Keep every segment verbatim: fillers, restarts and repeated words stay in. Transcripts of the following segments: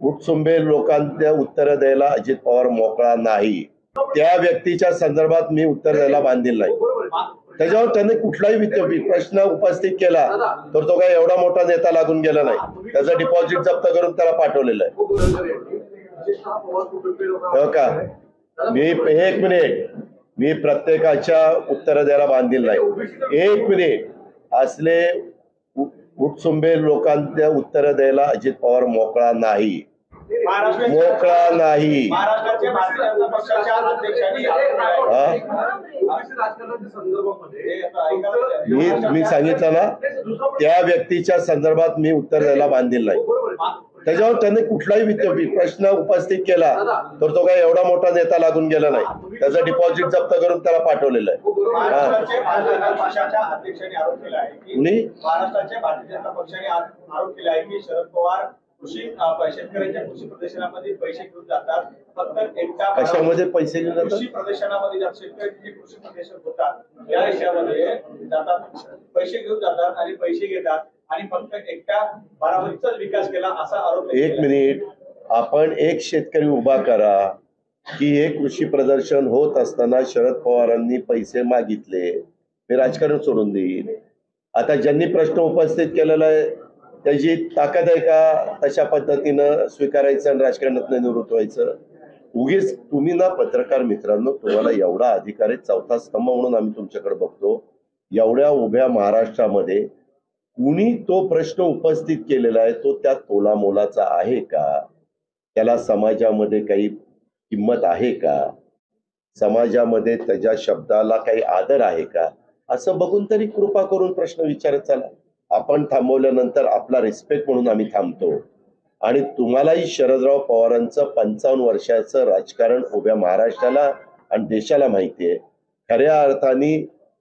उठसुंबे लोकांच्या उत्तर द्यायला अजित पवार मोकळा नाही। त्या व्यक्तीच्या संदर्भात मी उत्तर द्यायला बांधील नाही। त्याच्यावर त्यांनी कुठलाही प्रश्न उपस्थित केला तर तो काही एवढा मोठा नेता लागून गेला नाही। त्याचं डिपॉझिट जप्त करून त्याला पाठवलेलं आहे। हो का? मी एक मिनिट मी प्रत्येकाच्या उत्तर द्यायला बांधील नाही। एक मिनिट असले उठसुंबे लोकांच्या उत्तर द्यायला अजित पवार मोकळा नाही। मोकळा नाही। मी मी सांगितलं ना, त्या व्यक्तीच्या संदर्भात मी उत्तर द्यायला बांधील नाही। त्याच्यावर त्यांनी कुठलाही प्रश्न उपस्थित केला तर तो काही एवढा मोठा नेता लागून गेला नाही। त्याचं डिपॉझिट जप्त करून त्याला पाठवलेलं आहे। महाराष्ट्राच्या अध्यक्षांनी आरोप केला आहे की महाराष्ट्राच्या भारतीय जनता पक्षाने आरोप केला आहे की शरद पवार कृषी शेतकऱ्यांच्या कृषी प्रदर्शनामध्ये पैसे घेऊन जातात। फक्त एकटा कशामध्ये पैसे घेऊन जातात? कृषी प्रदर्शनामध्ये शेतकऱ्यांचे जे कृषी प्रदर्शन होतात या विषयामध्ये जातात, पैसे घेऊन जातात आणि पैसे घेतात आणि फक्त एकटा बारामतीचाच विकास केला असा आरोप। एक मिनिट, आपण एक शेतकरी उभा करा की हे कृषी प्रदर्शन होत असताना शरद पवारांनी पैसे मागितले, मी राजकारण सोडून देईन। आता ज्यांनी प्रश्न उपस्थित केलेला आहे त्याची ताकद आहे का तशा पद्धतीनं स्वीकारायचं आणि राजकारणात निवृत्त व्हायचं? उगीच तुम्ही ना पत्रकार मित्रांनो, तुम्हाला एवढा अधिकार आहे, चौथा स्तंभ म्हणून आम्ही तुमच्याकडे बघतो। एवढ्या उभ्या महाराष्ट्रामध्ये कुणी तो प्रश्न उपस्थित केलेला आहे तो त्या तोला मोलाचा आहे का? त्याला समाजामध्ये काही किंमत आहे का? समाजामध्ये त्याच्या शब्दाला काही आदर आहे का? असं बघून तरी कृपा करून प्रश्न विचारत चला। आपण थांबवल्यानंतर आपला रिस्पेक्ट म्हणून आम्ही थांबतो। आणि तुम्हालाही शरदराव पवारांचं पंचावन्न वर्षाचं राजकारण उभ्या महाराष्ट्राला आणि देशाला माहिती आहे। खऱ्या अर्थाने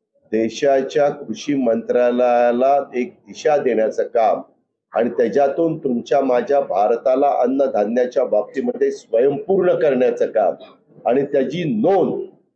देशाच्या कृषी मंत्रालयाला एक दिशा देण्याचं काम आणि त्याच्यातून तुमच्या माझ्या भारताला अन्नधान्याच्या बाबतीमध्ये स्वयंपूर्ण करण्याचं काम आणि त्याची नोंद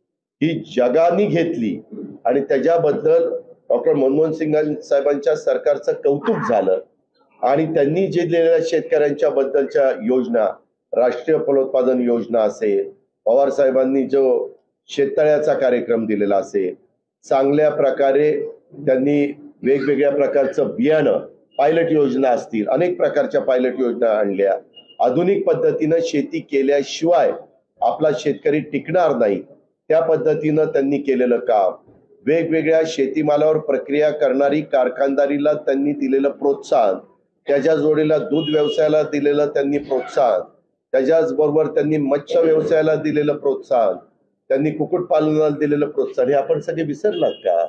ही जगाने घेतली आणि त्याच्याबद्दल डॉक्टर मनमोहन सिंग साहेबांच्या सरकारचं कौतुक झालं। आणि त्यांनी जे दिलेल्या शेतकऱ्यांच्या बद्दलच्या योजना, राष्ट्रीय फलोत्पादन योजना असेल, पवार साहेबांनी जो शेततळ्याचा कार्यक्रम दिलेला असेल, चांगल्या प्रकारे त्यांनी वेगवेगळ्या प्रकारचं बियाणं, पायलट योजना असतील, अनेक प्रकारच्या पायलट योजना आणल्या। आधुनिक पद्धतीनं शेती केल्याशिवाय आपला शेतकरी टिकणार नाही, त्या पद्धतीनं त्यांनी केलेलं काम। वेगवेगळ्या शेतीमालावर प्रक्रिया करणारी कारखानदारीला त्यांनी दिलेलं प्रोत्साहन, त्याच्या जोडीला दूध व्यवसायाला दिलेलं त्यांनी प्रोत्साहन, त्याच्याच बरोबर त्यांनी मत्स्य व्यवसायाला दिलेलं प्रोत्साहन, त्यांनी कुक्कुटपालनाला दिलेलं प्रोत्साहन, हे आपण सगळे विसरलात का?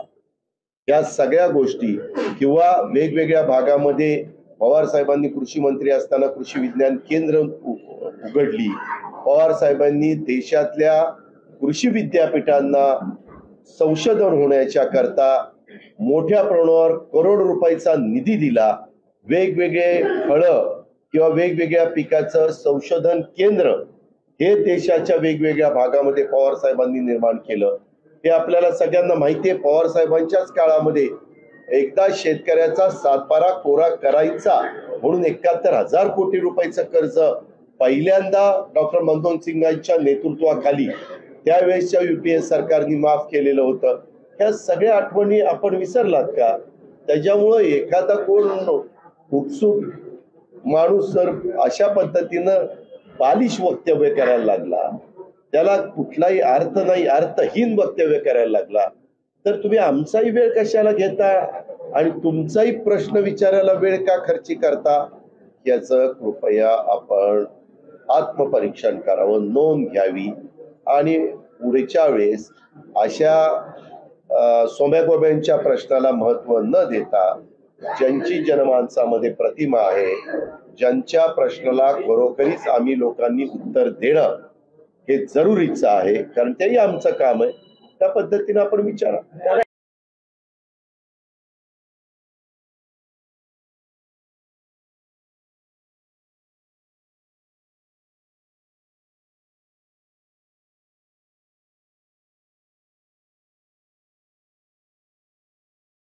या सगळ्या गोष्टी किंवा वेगवेगळ्या भागामध्ये पवार साहेबांनी कृषी मंत्री असताना कृषी विज्ञान केंद्र उघडली। पवार साहेबांनी देशातल्या कृषी विद्यापीठांना संशोधन होण्याच्या करता मोठ्या प्रमाणावर करोड रुपयाचा निधी दिला। वेगवेगळे फळं किंवा वेगवेगळ्या पिकाचं संशोधन केंद्र हे देशाच्या वेगवेगळ्या भागामध्ये पवार साहेबांनी निर्माण केलं। हे आपल्याला सगळ्यांना माहिती आहे। पवार साहेबांच्याच काळामध्ये एकदा शेतकऱ्याचा सातबारा कोरा करायचा म्हणून एकाहत्तर हजार कोटी रुपयाचं कर्ज पहिल्यांदा डॉक्टर मनमोहन सिंगांच्या नेतृत्वाखाली त्यावेळेसच्या युपीए सरकारने माफ केलेलं होतं। ह्या सगळ्या आठवणी आपण विसरलात का? त्याच्यामुळं एखादा कोण उत्सुक माणूस जर अशा पद्धतीनं बालिश वक्तव्य करायला लागला, त्याला कुठलाही अर्थ नाही, अर्थहीन वक्तव्य करायला लागला, तर तुम्ही आमचाही वेळ कशाला घेता आणि तुमचाही प्रश्न विचारायला वेळ का खर्ची करता? याचं कृपया आपण आत्मपरीक्षण करावं, नोंद घ्यावी आणि पुढच्या वेळेस अशा सोम्यागोब्यांच्या प्रश्नाला महत्व न देता ज्यांची जनमानसामध्ये प्रतिमा आहे, ज्यांच्या प्रश्नाला खरोखरीच आम्ही लोकांनी उत्तर देणं हे जरुरीचं आहे, कारण तेही आमचं काम आहे, त्या पद्धतीने आपण विचारा।